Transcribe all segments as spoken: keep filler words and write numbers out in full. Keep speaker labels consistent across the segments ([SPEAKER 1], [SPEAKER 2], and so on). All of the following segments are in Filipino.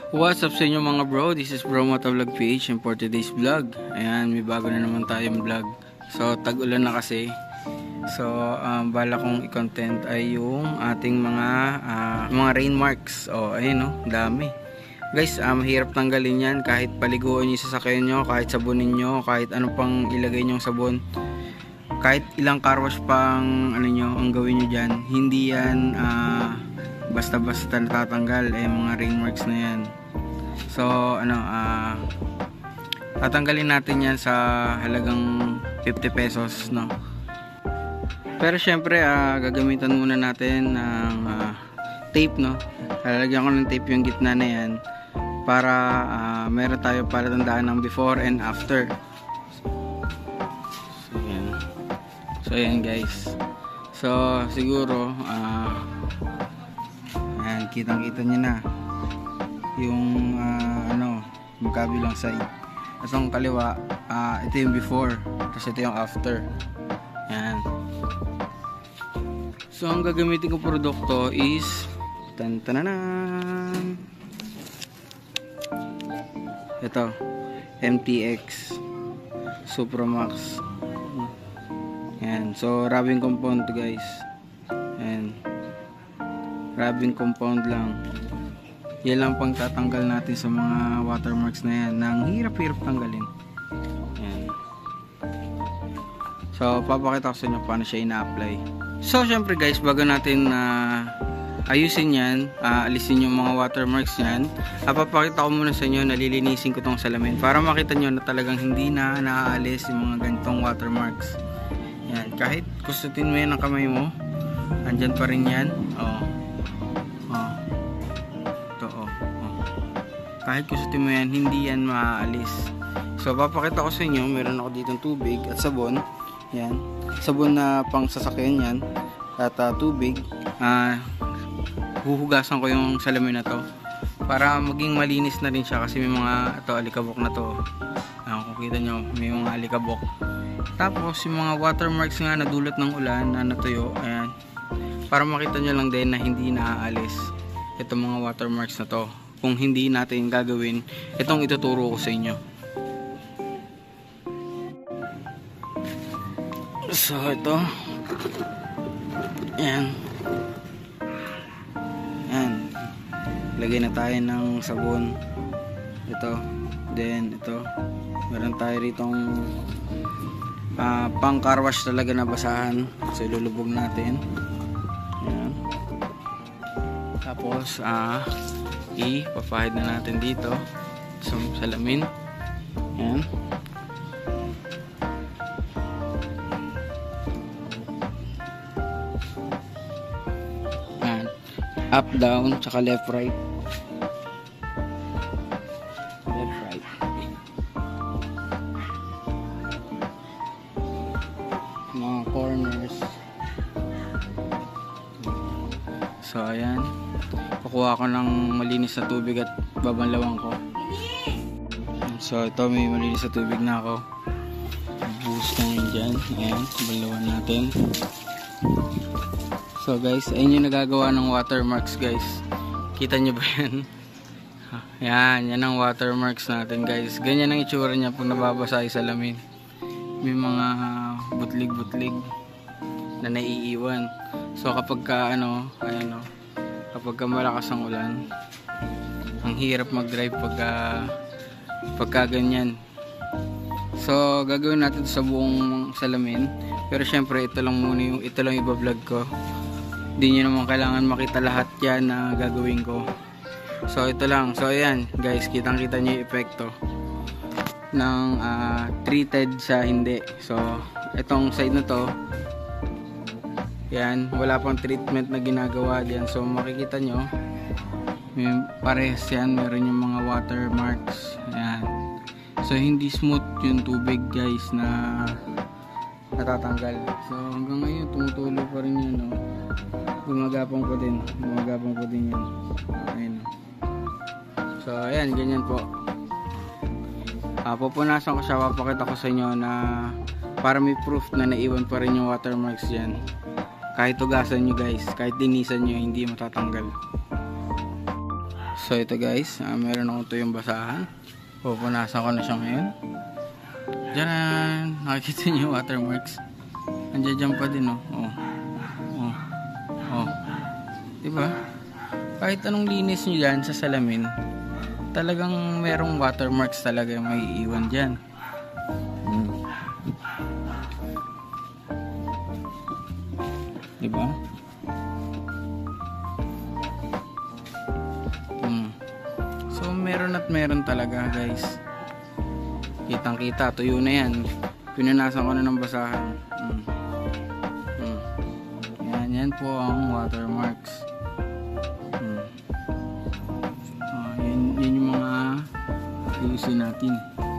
[SPEAKER 1] What's up sa inyo mga bro? This is Bro Motovlog P H and for today's vlog, ayan, may bago na naman tayong vlog. So tag-ulan na kasi. So um, bala kong i-content ay yung ating mga uh, mga rain marks. Oh, ayun no, dami. Guys, uh, mahirap tanggalin yan kahit paliguan niyo sa sasakyan nyo, kahit sabunin nyo, kahit ano pang ilagay nyo sabon. Kahit ilang car wash pang ano nyo, ang gawin nyo dyan, hindi yan uh, basta-basta natatanggal eh, mga rain marks na yan. So ano, uh, tatanggalin natin yan sa halagang fifty pesos, no. Pero syempre uh, gagamitan muna natin ng uh, tape, no. Lalagyan ko ng tape yung gitna na yan para uh, meron tayo palatandaan ng before and after. So yan, so yan guys. So siguro uh, ayan, kitang kita nyo na yung uh, ano, magkabilang side. Itong kaliwa, uh, ito yung before, tapos ito yung after. Yan. So ang gagamitin kong produkto is tantananan, ito M T X Supramax. Yan. So rubbing compound to guys. Yan, rubbing compound lang. Yan lang pang tatanggal natin sa mga watermarks na yan, nang hirap-hirap tanggalin. Yan. So papakita ko sa inyo paano siya ina-apply. So syempre guys, bago natin uh, ayusin yan, uh, alisin yung mga watermarks yan, uh, papakita ko muna sa inyo, nalilinisin ko tong salamin para makita nyo na talagang hindi na naaalis yung mga ganitong watermarks. Yan. Kahit kustutin mo yan ng kamay mo, andyan pa rin yan. Oh. Oh. Kahit kusutin mo yan, hindi yan maaalis. So papakita ko sa inyo, meron ako ditong tubig at sabon. Yan, sabon na pang sasakyan yan at uh, tubig. uh, Huhugasan ko yung salamin na to para maging malinis na rin siya, kasi may mga ito, alikabok na to. uh, Kung kita nyo, may mga alikabok. Tapos yung mga watermarks nga na dulot ng ulan na natuyo, ayan, para makita nyo lang din na hindi naaalis itong mga watermarks na to kung hindi natin gagawin itong ituturo ko sa inyo. So ito, ayan, ayan, lagay na tayo ng sabon. Ito, then ito, meron tayo ritong uh, pang car wash talaga na basahan. So ilulubog natin. Ayan. Tapos ah uh, ipapahid na natin dito sa salamin. Ayan. Ayan. Up, down, tsaka left, right. Left, right. Mga corners. So ayan, kukuha ko ng malinis na tubig at babanlawan ko. So ito, may malinis na tubig na ako. Buhos na yun dyan. Ayan, babanlawan natin. So guys, ayun yung nagagawa ng watermarks guys. Kita nyo ba yan? Yan, yan ang watermarks natin guys. Ganyan ang itsura niya pag nababasa yung salamin. May mga butlig-butlig na naiiwan. So kapag ka ano, ayan o, kapag ka malakas ang ulan, ang hirap mag-drive pagka pagka ganyan. So gagawin natin sa buong salamin, pero syempre ito lang muna yung ito lang i-vlog ko. Hindi nyo naman kailangan makita lahat yan na gagawin ko. So ito lang. So ayan guys, kitang kita nyo yung epekto ng uh, treated sa hindi. So itong side na to, yan, wala pang treatment na ginagawa diyan. So makikita nyo, may parehas yan, meron yung mga watermarks. Ayan. So hindi smooth yung tubig guys na natatanggal. So hanggang ngayon tumutuloy pa rin yan, no? Gumagapang po din, gumagapang po din yan. Ayan. So ayan, ganyan po. uh, pupunasan ko siya, papakita ko sa inyo na para may proof na naiwan pa rin yung watermarks dyan. Kahit tugasan nyo guys, kahit dinisan nyo, hindi matatanggal. So ito guys, uh, meron akong tuyong basahan. Pupunasan ko na siya ngayon. Diyan, nakikita niyo yung watermarks. Andiyan dyan pa din, oh. Oh. Oh. Oh. Diba? Kahit anong linis nyo dyan sa salamin, talagang merong watermarks talaga yung may iwan dyan. Hmm. Diba? Hmm. So meron at meron talaga guys. Kitang kita, tuyo na yan. Pinunasan ko na ng basahan. Hmm. Hmm. Yan, yan po ang watermarks. Hmm. Uh, yan, yan yung mga ayusin natin.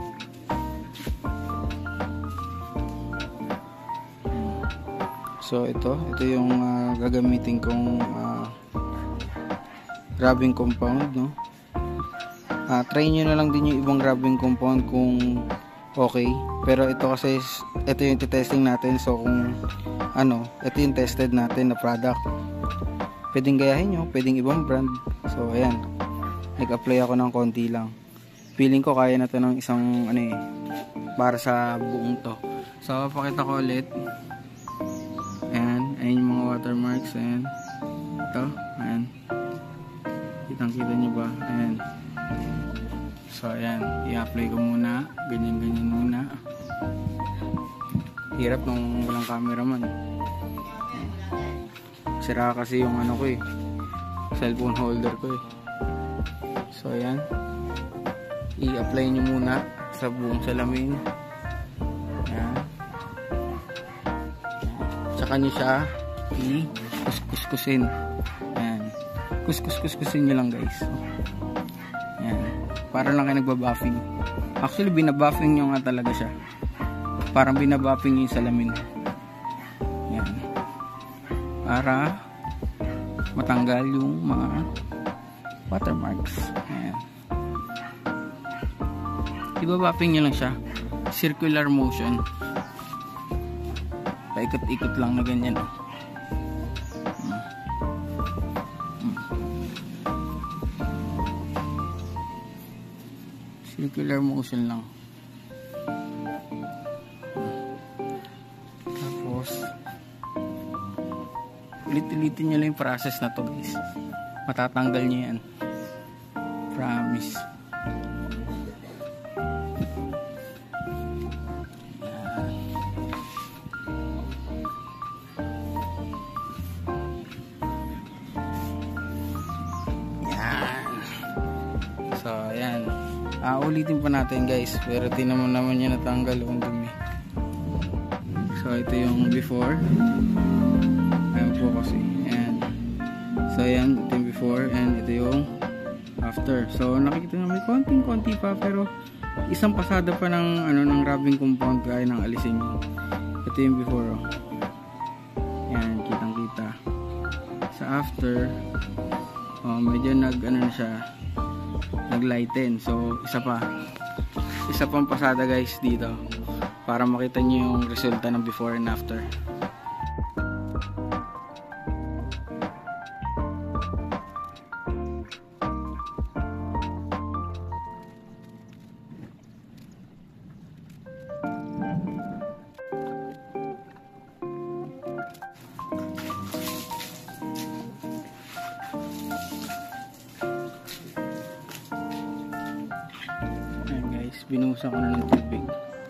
[SPEAKER 1] Hmm. So ito, ito yung uh, gagamitin kong uh, rubbing compound, no? Uh, try nyo na lang din yung ibang rubbing compound kung okay, pero ito kasi ito yung testing natin, so kung ano, ito yung tested natin na product. Pwedeng gayahin nyo, pwedeng ibang brand. So ayan, nag-apply ako ng konti lang. Feeling ko kaya na to ng isang ano eh, para sa buong to. So pakita ko ulit. Ayan, ayan yung mga watermarks. Ayan, ito, ayan, kitang kita nyo ba? Ayan. So ayan, i-apply ko muna, ganyan-ganyan muna. Hirap nung walang cameraman. Sira kasi yung ano ko eh, cellphone holder ko eh. So ayan, i-apply nyo muna sa buong salamin. Ayan. Tsaka nyo siya i-kuskuskusin. Ayan, kuskus-kuskusin nyo lang guys. Ayan, para lang kayo nagbabuffing. Actually binabuffing nyo nga talaga siya. Parang binabuffing yung salamin. Ayan, para matanggal yung mga watermarks. Ayan, ibabuffing nyo lang siya, circular motion, paikot-ikot lang na ganyan. Circular motion lang. Tapos ulit-ulitin nyo lang yung process na to guys. Matatanggal nyo yan, promise. Yan. So ayan, Uh, ulitin pa natin guys, pero tinamon naman niya natanggal yung dumi. So ito yung before, ayan po kasi, and so ayan, ito yung before and ito yung after. So nakikita nyo may konting konti pa, pero isang pasada pa ng ano ng rubbing compound kaya nang alisin nyo. Ito yung before, oh. Ayan, kitang kita. Sa after, oh, medyo nag ano na siya, naglighten. So isa pa isa pang pasada guys dito para makita nyo yung resulta ng before and after. Binuhusan ko na ng tubig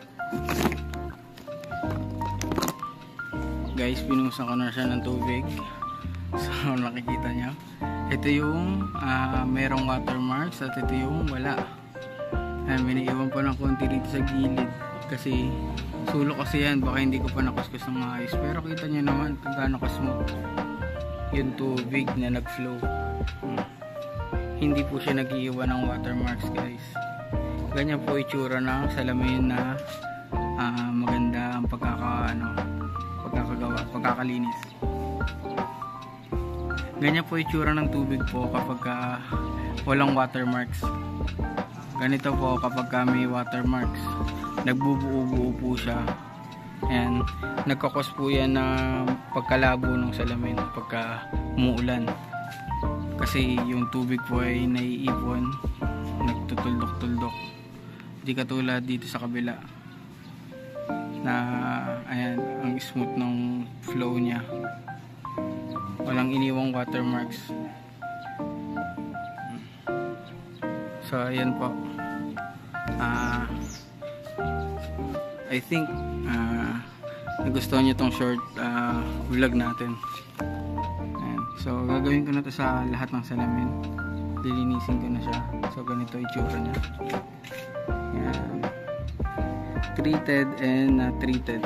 [SPEAKER 1] guys, binuhusan ko na siya ng tubig. So nakikita nyo, ito yung uh, merong watermarks at ito yung wala. Ayan, miniiwan pa ng konti dito sa gilid kasi sulo kasi yan, baka hindi ko pa nakuskus ng maayos, pero kita nyo naman kung gaano ka-smooth yung tubig na nag-flow. hmm. Hindi po siya nag-iiwan ng watermarks guys. Ganyan po itsura ng salamin na uh, maganda ang pagkaka, ano, pagkakagawa, pagkakalinis. Ganyan po itsura ng tubig po kapag uh, walang watermarks. Ganito po kapag uh, may watermarks. Nagbubuo-buo po siya. And nagkakos po yan na pagkalabo ng salamin pagka umuulan. kasi yung tubig po ay naiipon, nagtutuldok-tuldok, di katulad dito sa kabila na ayan, ang smooth ng flow niya, walang iniwang watermarks. So ayan po, uh, I think uh, nagustuhan nyo tong short uh, vlog natin. Ayan. So gagawin ko na to sa lahat ng salamin, lilinisin ko na siya. So ganito itsura niya. Ayan. Treated and not treated.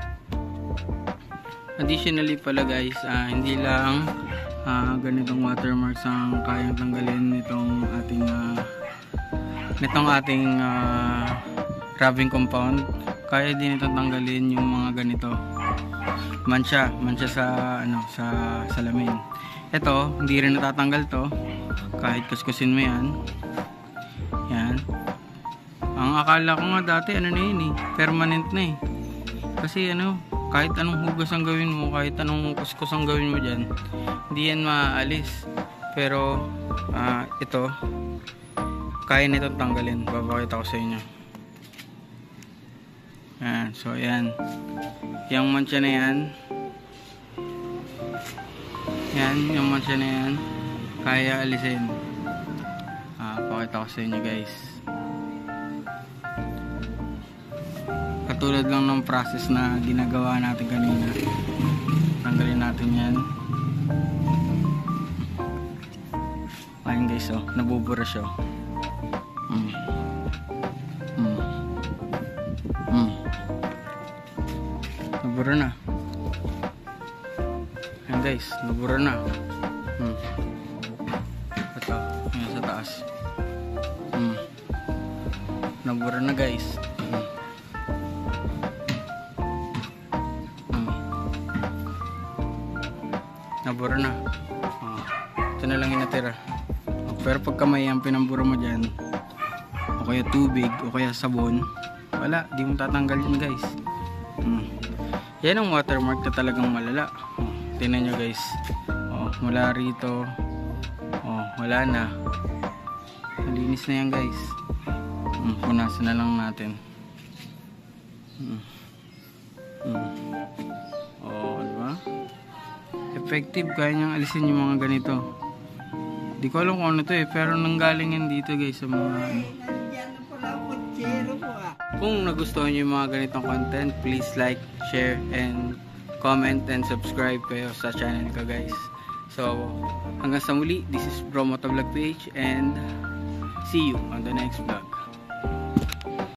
[SPEAKER 1] Additionally pala guys, uh, hindi lang uh, ganitong watermarks ang kayang tanggalin nitong ating uh, nitong ating uh, rubbing compound. Kaya din itong tanggalin yung mga ganito mansya, mansya sa ano, sa salamin. Ito, hindi rin natatanggal to kahit kuskusin mo yan. Yan. Ang akala ko nga dati ano na yun eh, permanent na eh. Kasi ano, kahit anong hugas ang gawin mo, kahit anong kuskus ang gawin mo dyan, hindi yan maaalis. Pero uh, ito, kaya nito tanggalin. Babakita ko sa inyo. Ayan, so ayan, yung mancha na yan, yan, yung mancha na yan, kaya alisin. Ah, pakita ko sa inyo guys. Katulad lang ng process na ginagawa natin kanina. Tanggalin natin yan. Ayan guys, oh, nabubura siya. Mm. Mm. Mm. Nabura na. Ayan guys, nabura na. Hmm. Ito, ayan sa taas. Hmm. Nabura na guys. Hmm. Hmm. Nabura na. Oh. Ito na lang yung natira. Oh, pero pagka may ang pinambura mo dyan, o kaya tubig, o kaya sabon, wala, di mo tatanggal yun guys. Hmm. Yan ang watermark na talagang malala. Oh, tingnan nyo guys. Oh, mula rito, oh, wala na. Malinis na yan guys. Hmm, punasan na lang natin. Hmm. Hmm. Oh, diba? Effective, kaya niyang alisin yung mga ganito. Di ko alam kung ano to eh, pero nanggaling yan dito guys sa mga ano. Kung nagustuhan nyo yung mga ganitong content, please like, share, and comment and subscribe kayo sa channel ko guys. So, hanggang sa muli, this is Bro Motovlog P H and see you on the next vlog.